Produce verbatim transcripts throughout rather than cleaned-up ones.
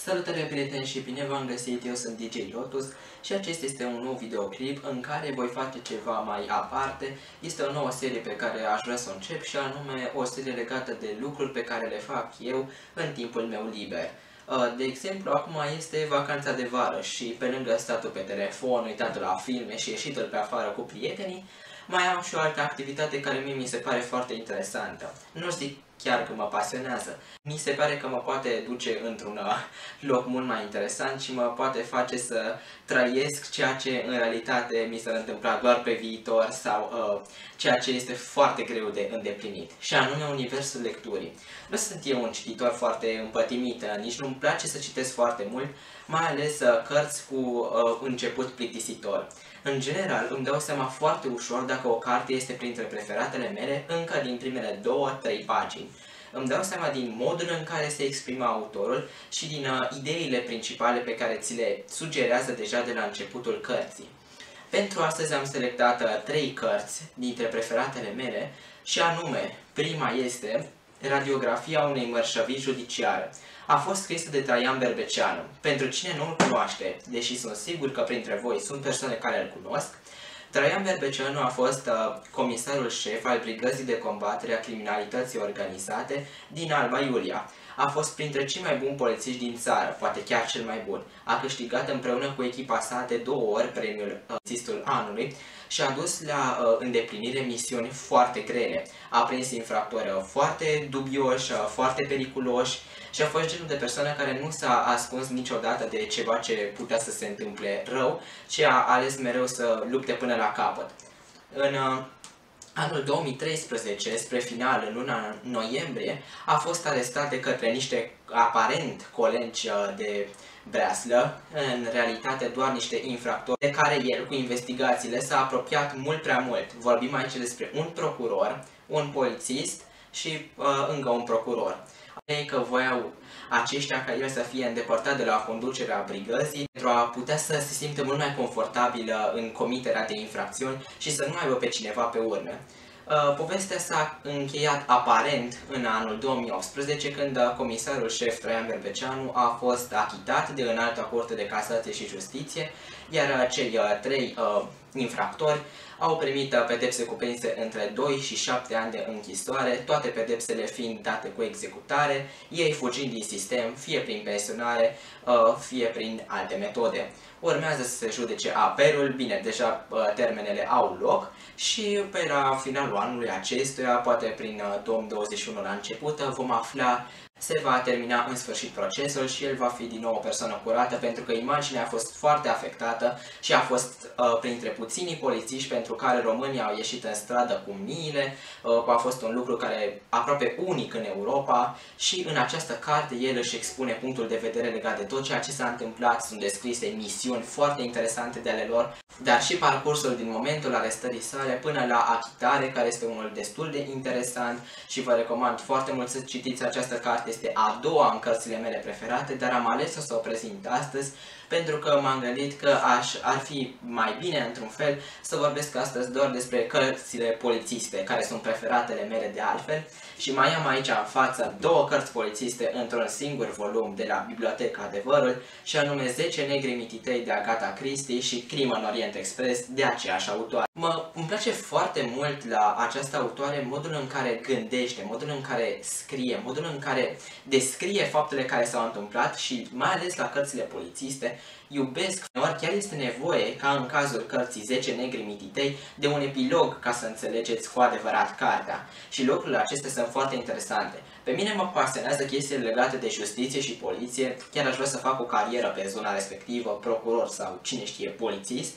Salutare prieteni și bine v-am găsit, eu sunt D J Lotus și acesta este un nou videoclip în care voi face ceva mai aparte. Este o nouă serie pe care aș vrea să o încep și anume o serie legată de lucruri pe care le fac eu în timpul meu liber. De exemplu, acum este vacanța de vară și pe lângă statul pe telefon, uitatul la filme și ieșitul pe afară cu prietenii, mai am și o altă activitate care mie mi se pare foarte interesantă. Nu zic chiar că mă pasionează. Mi se pare că mă poate duce într-un loc mult mai interesant și mă poate face să trăiesc ceea ce în realitate mi s-ar întâmpla doar pe viitor sau uh, ceea ce este foarte greu de îndeplinit, și anume universul lecturii. Nu sunt eu un cititor foarte împătimit, nici nu-mi place să citesc foarte mult, mai ales uh, cărți cu uh, început plictisitor. În general, îmi dau seama foarte ușor dacă o carte este printre preferatele mele încă din primele două trei pagini. Îmi dau seama din modul în care se exprimă autorul și din uh, ideile principale pe care ți le sugerează deja de la începutul cărții. Pentru astăzi am selectat uh, trei cărți dintre preferatele mele și anume, prima este Radiografia unei mărșăvii judiciare. A fost scrisă de Traian Berbeceanu. Pentru cine nu-l cunoaște, deși sunt sigur că printre voi sunt persoane care îl cunosc, Traian Berbeceanu a fost uh, comisarul șef al Brigăzii de Combatere a Criminalității Organizate din Alba Iulia. A fost printre cei mai buni polițiști din țară, poate chiar cel mai bun. A câștigat împreună cu echipa sa de două ori premiul uh, Polițistul Anului și a dus la uh, îndeplinire misiuni foarte grele. A prins infractori uh, foarte dubioși, uh, foarte periculoși și a fost genul de persoană care nu s-a ascuns niciodată de ceva ce putea să se întâmple rău, ci a ales mereu să lupte până la capăt. În uh, anul două mii treisprezece, spre final, în luna noiembrie, a fost arestat de către niște aparent colegi de breaslă, în realitate doar niște infractori, de care el, cu investigațiile, s-a apropiat mult prea mult. Vorbim aici despre un procuror, un polițist și uh, încă un procuror. Ei că voiau aceștia ca el să fie îndepărtat de la conducerea brigăzii pentru a putea să se simtă mult mai confortabil în comiterea de infracțiuni și să nu aibă pe cineva pe urme. Povestea s-a încheiat aparent în anul două mii optsprezece, când comisarul șef Traian Berbeceanu a fost achitat de Înalta Curte de Casație și Justiție, iar cei trei uh, infractori au primit pedepse cuprinse între doi și șapte ani de închisoare, toate pedepsele fiind date cu executare, ei fugind din sistem, fie prin pensionare, fie prin alte metode. Urmează să se judece apelul, bine, deja termenele au loc și pe la finalul anului acestuia, poate prin două mii douăzeci și unu la început, vom afla, se va termina în sfârșit procesul și el va fi din nou o persoană curată, pentru că imaginea a fost foarte afectată și a fost uh, printre puținii polițiști pentru care românii au ieșit în stradă cu miile. Uh, a fost un lucru care aproape unic în Europa și în această carte el își expune punctul de vedere legat de tot ceea ce s-a întâmplat. Sunt descrise misiuni foarte interesante de ale lor, dar și parcursul din momentul arestării sale până la achitare, care este unul destul de interesant și vă recomand foarte mult să citiți această carte. Este a doua în cărțile mele preferate, dar am ales să o prezint astăzi pentru că m-am gândit că aș, ar fi mai bine, într-un fel, să vorbesc astăzi doar despre cărțile polițiste, care sunt preferatele mele de altfel. Și mai am aici în față două cărți polițiste într-un singur volum de la Biblioteca Adevărul, și anume zece negri mititei de Agatha Christie și Crimă în Orient Express de aceeași autoare. Mă, îmi place foarte mult la această autoare modul în care gândește, modul în care scrie, modul în care descrie faptele care s-au întâmplat și mai ales la cărțile polițiste. Iubesc, ori chiar este nevoie, ca în cazul cărții zece negri mititei, de un epilog ca să înțelegeți cu adevărat cartea. Și lucrurile acestea sunt foarte interesante. Pe mine mă pasionează chestiile legate de justiție și poliție, chiar aș vrea să fac o carieră pe zona respectivă, procuror sau cine știe, polițist.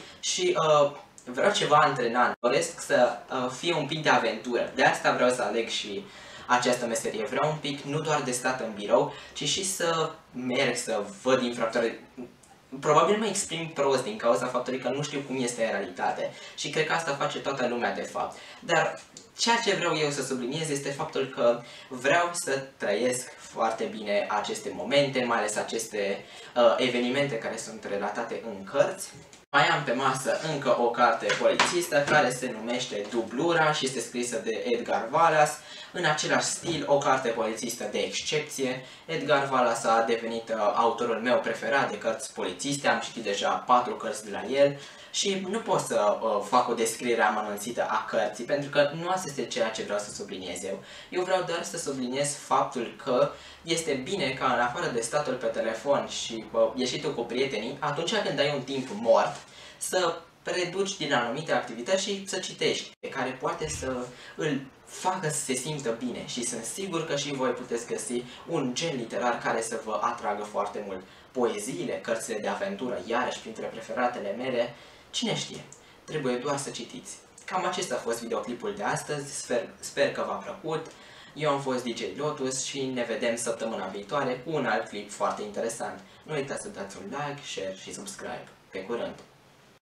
Și uh, vreau ceva antrenant, doresc să uh, fie un pic de aventură, de asta vreau să aleg și această meserie. Vreau un pic nu doar de stat în birou, ci și să merg, să văd infractori. Probabil mă exprim prost din cauza faptului că nu știu cum este în realitate și cred că asta face toată lumea de fapt. Dar ceea ce vreau eu să subliniez este faptul că vreau să trăiesc foarte bine aceste momente, mai ales aceste uh, evenimente care sunt relatate în cărți. Mai am pe masă încă o carte polițistă care se numește Dublura și este scrisă de Edgar Wallace. În același stil, o carte polițistă de excepție. Edgar Wallace a devenit uh, autorul meu preferat de cărți polițiste, am citit deja patru cărți de la el și nu pot să uh, fac o descriere amănunțită a cărții, pentru că nu asta este ceea ce vreau să subliniez eu. Eu vreau doar să subliniez faptul că este bine ca în afară de statul pe telefon și uh, ieșitul cu prietenii, atunci când ai un timp mort, să reduci din anumite activități și să citești, care poate să îl facă să se simtă bine și sunt sigur că și voi puteți găsi un gen literar care să vă atragă foarte mult. Poeziile, cărțile de aventură, iarăși printre preferatele mele, cine știe, trebuie doar să citiți. Cam acesta a fost videoclipul de astăzi, sper, sper că v-a plăcut. Eu am fost D J Lotus și ne vedem săptămâna viitoare cu un alt clip foarte interesant. Nu uitați să dați un like, share și subscribe. Pe curând!